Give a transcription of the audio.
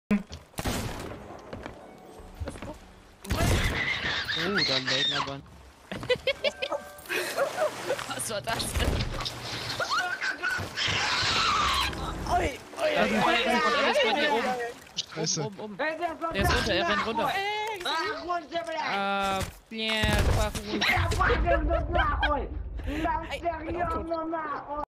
Da lägen aber. Was war das denn? Oi, Scheiße. Der ist runter, er rennt runter. Bier,